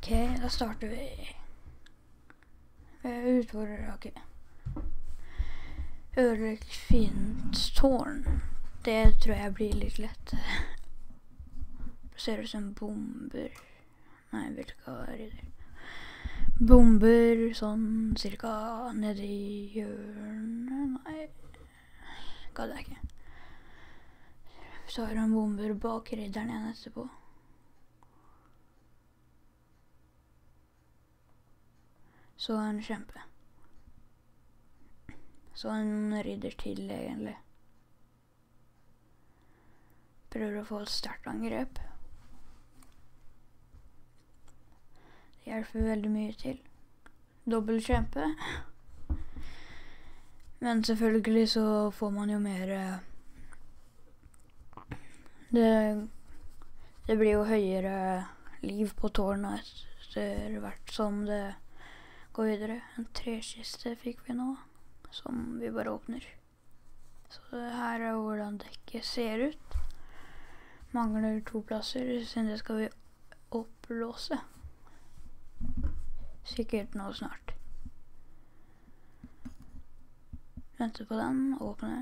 Ok, da starter vi. Utfordrer, ok. Ødelegg fiendens tårn. Det tror jeg blir litt lett. Ser ut som bomber. Nei, jeg vil ikke ha ridder. Bomber sånn cirka nede i hjørnet. Nei, gadd jeg ikke. Så har han bomber bak ridderen igjen etterpå. Så en kjempe. Så en ridder til, egentlig. Prøver å få et sterkt angrep. Det hjelper veldig mye til. Dobbelt kjempe. Men selvfølgelig så får man jo mer... Det blir jo høyere liv på tårnet etter hvert som det går videre. En trekiste fikk vi nå, som vi bare åpner. Så det her er hvordan dekket ser ut. Mangler 2 plasser, siden det skal vi opplåse. Sikkert nå snart. Venter på den, åpne.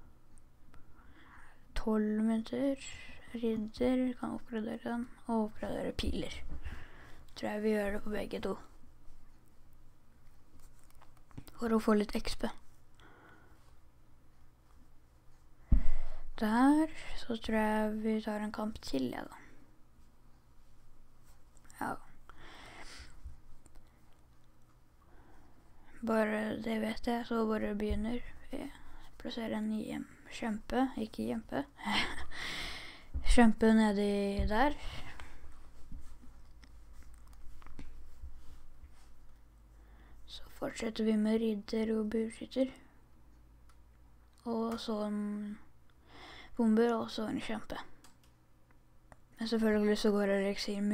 12 mynter. Ridder kan oppgradere den, og oppgradere piler. Tror jeg vi gjør det på begge to. For å få litt XP. Der, så tror jeg vi tar en kamp til, ja da. Ja. Bare det vet jeg, så bare begynner vi. Plasserer en kjempe, ikke kjempe. Kjempe nedi der. Så fortsetter vi med ridder og bueskytter. Og så en bomber, og så en kjempe. Men selvfølgelig så går eliksiren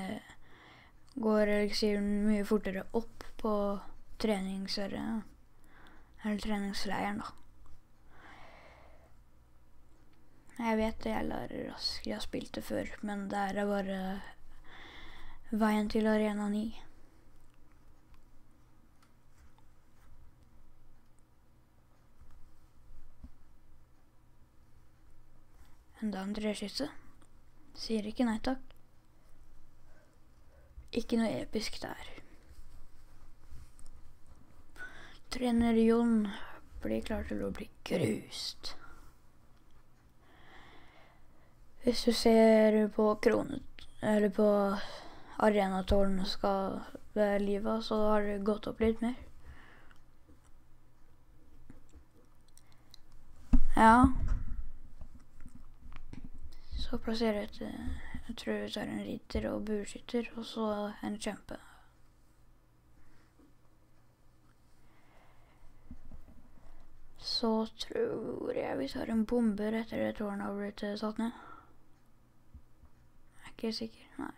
mye fortere opp på treningsleiren da. Jeg vet det, jeg lærer raskt, jeg har spilt det før, men det er bare veien til Arena 9. Enda en trekiste. Sier ikke nei takk. Ikke noe episk der. Trener Jon blir klar til å bli grust. Hvis du ser på eller på arenatårnet skal være livet, så har det gått opp litt mer. Ja. Så plasserer jeg tror vi tar en ridder og bueskytter, og så en kjempe. Så tror jeg vi tar en bomber etter det tårnet har blitt satt ned. Ikke sikker, nei.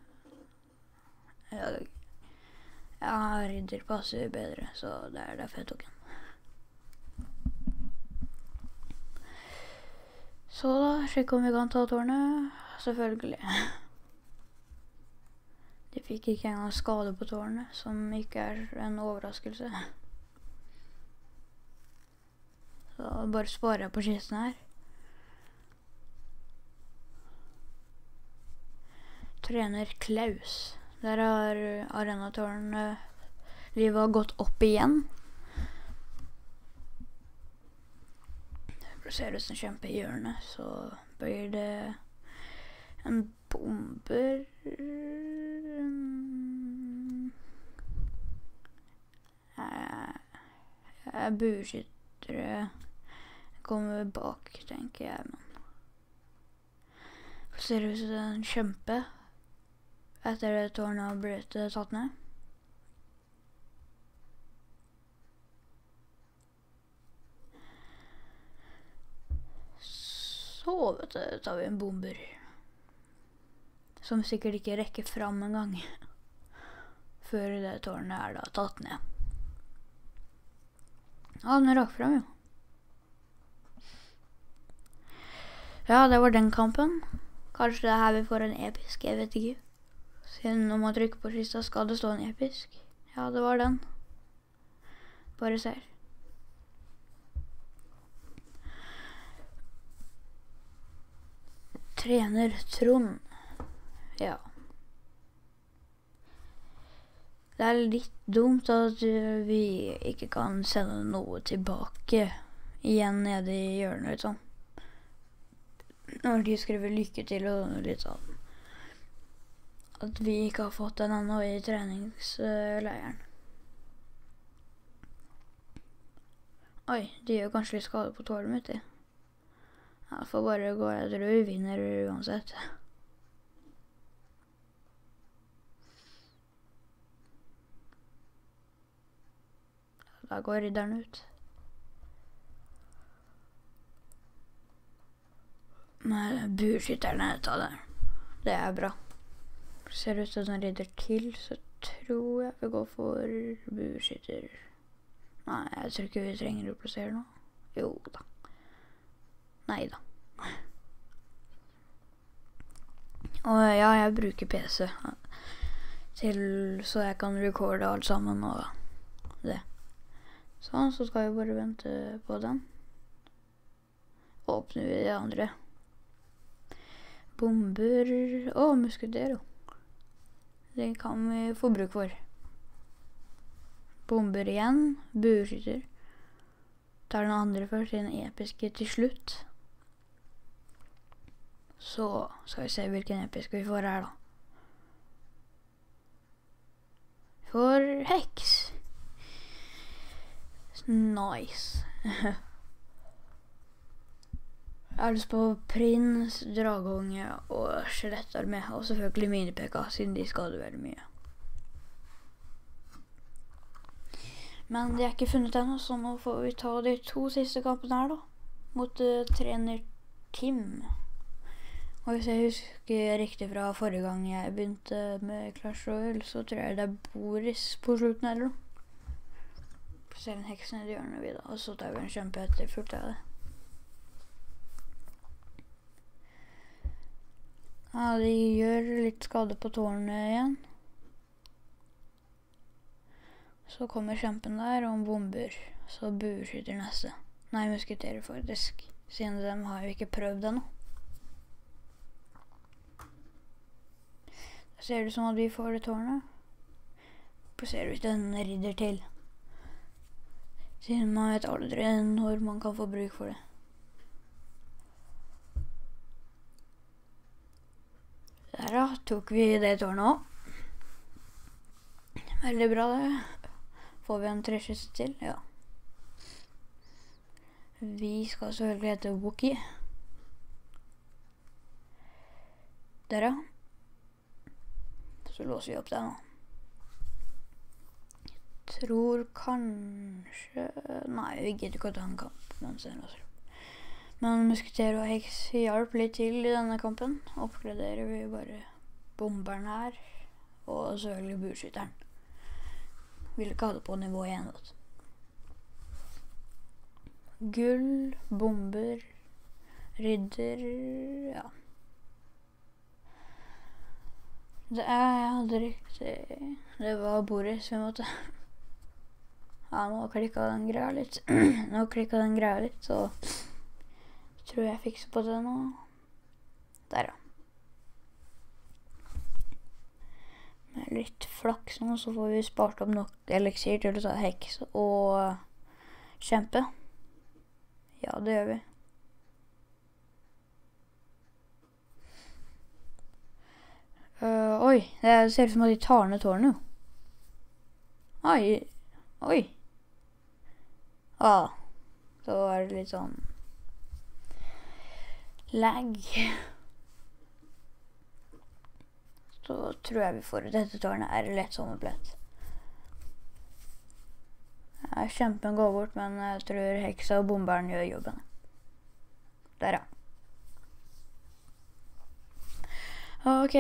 Ja, ridder passer bedre, så det er derfor jeg tok den. Så da, sjekk om vi kan ta tårnet. Selvfølgelig. De fikk ikke engang skade på tårnet, som ikke er en overraskelse. Så bare sparer jeg på kisten her. Trener Klaus. Der har arenatårnet livet har gått opp igjen. Plasserer ut en kjempe i hjørnet, så blir det en bomber. Bueskyttere kommer bak, tenker jeg, men plasserer ut en kjempe etter det tårnet har blitt tatt ned. Så vet du, tar vi en bomber. Som sikkert ikke rekker fram en gang. Før det tårnet er da tatt ned. Ja, den rakk fram jo. Ja, det var den kampen. Kanskje det her vi får en episk, jeg vet ikke. Siden når man trykker på kista, skal det stå en episk. Ja, det var den. Bare ser. Trener Trond. Ja. Det er litt dumt at vi ikke kan sende noe tilbake igjen nede i hjørnet, sånn. Når de skriver lykke til og litt sånn. At vi ikke har fått den ennå i treningsleiren. Oi, de gjør kanskje litt skade på tålet mitt, de. Jeg får bare gå etter og vi vinner uansett. Da går ridderen ut. Men bueskytterne tar det. Det er bra. Ser ut som en ridder til, så tror jeg vi går for bueskytter. Nei, jeg tror ikke vi trenger å plassere noe. Jo da. Nei da. Og ja, jeg bruker PC så jeg kan recorde alt sammen og det. Sånn, så skal vi bare vente på den. Åpner vi det andre. Bomber og musketero. Det kan vi få bruk for. Bomber igjen, bueskytter. Tar den andre først, den episke til slutt. Så skal vi se hvilken episk vi får her da. Vi får heks. Nice. Jeg har lyst på prins, dragonge og skjelettarmé, og selvfølgelig mini-PK, siden de skader veldig mye. Men de er ikke funnet ennå, så nå får vi ta de 2 siste kampene her da, mot trener Tim. Og hvis jeg husker riktig fra forrige gang jeg begynte med Clash Royale, så tror jeg det er Boris på slutten eller noe. Ser en heks ned i hjørnet vi da, og så tar vi en kjempe etter fullt av det. Ja, de gjør litt skade på tårnet igjen. Så kommer kjempen der, og bomber. Så bueskytter neste. Nei, musketerer faktisk. Siden dem har jo ikke prøvd ennå. Da ser det som at vi får det tårnet. Plasserer vi den ridder til. Siden man vet aldri når man kan få bruk for det. Der da, tok vi det tårnet også. Veldig bra det. Får vi en treskiste til? Ja. Vi skal selvfølgelig hete Wookie. Der da. Så låser vi opp det nå. Tror kanskje... Nei, vi gidder ikke å ta en kamp. Men musketero og heks hjalp litt til i denne kampen. Oppgraderer vi bare bomberen her. Og selvfølgelig bueskytteren. Vil ikke ha det på nivå 1. Gull, bomber, ridder, ja. Det hadde riktig... Det var Boris vi måtte... Ja, nå klikket den greia litt. Så tror jeg fikser på det nå. Der, ja. Med litt flaks nå, så får vi spart opp nok eliksir til å ta heks og kjempe. Ja, det gjør vi. Oi, det ser ut som at de tar ned tårnet. Oi. Så er det litt sånn lag. Så tror jeg vi får ut dette tårnet er lett sommerplett. Kjempen går bort, men jeg tror heksa og bomberen gjør jobben. Der, ja. Ok.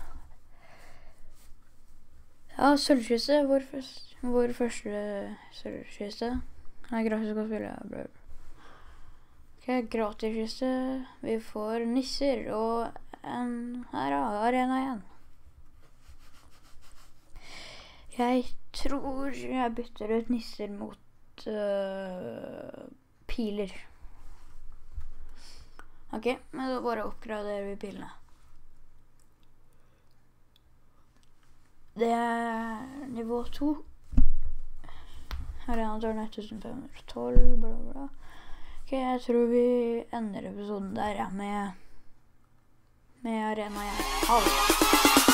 Ja, sølvkiste, vår første sølvkiste. Nei, gratis å spille. Ok, gratiskiste. Vi får nisser og en her, arena igjen. Jeg tror jeg bytter ut nisser mot piler. Ok, men da bare oppgraderer vi pilene. Det er nivå 2. Arenatårn 1512, bla bla bla. Ok, jeg tror vi ender episoden der, ja, med arena igjen. Ha det!